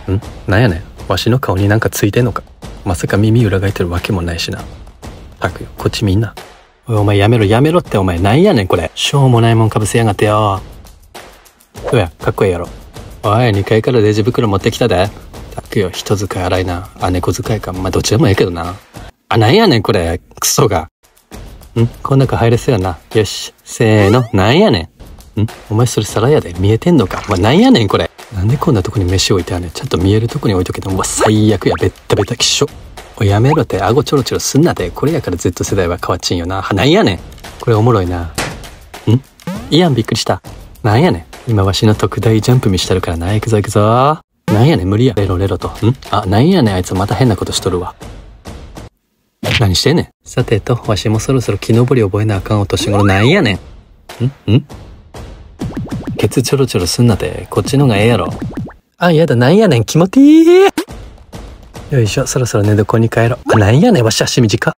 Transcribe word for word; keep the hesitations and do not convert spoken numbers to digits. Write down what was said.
んなんやねん。わしの顔になんかついてんのか。まさか耳裏返ってるわけもないしな。たくよ、こっちみんな。おい、お前やめろやめろってお前なんやねんこれ。しょうもないもんかぶせやがってよ。どうや、かっこいいやろ。おい、にかいからレジ袋持ってきたで。たくよ、人使い荒いな。あ、猫使いか。まあ、どっちでもええけどな。あ、なんやねんこれ。クソが。んこん中入れそうやな。よし。せーの。なんやねん。んお前それ皿やで。見えてんのか。お前なんやねんこれ。なんでこんなとこに飯置いてあんねん。ちゃんと見えるとこに置いとけて。うわ、最悪や。ベッタベタきっしょ。おい、やめろって。顎ちょろちょろすんなで。これやから Z 世代は変わっちんよな。は、なんやねん。これおもろいな。んいいやん、びっくりした。なんやねん。今わしの特大ジャンプ見したるからな。行くぞ行くぞ。なんやねん、無理や。レロレロと。んあ、なんやねん、あいつまた変なことしとるわ。何してんねん。さてと、わしもそろそろ木登り覚えなあかんお年頃。なんやねん。んんケツちょろちょろすんなて。こっちのがええやろ。あ、やだ、なんやねん、気持ちいい。よいしょ、そろそろ寝床に帰ろう。あ、なんやねん、わし足短。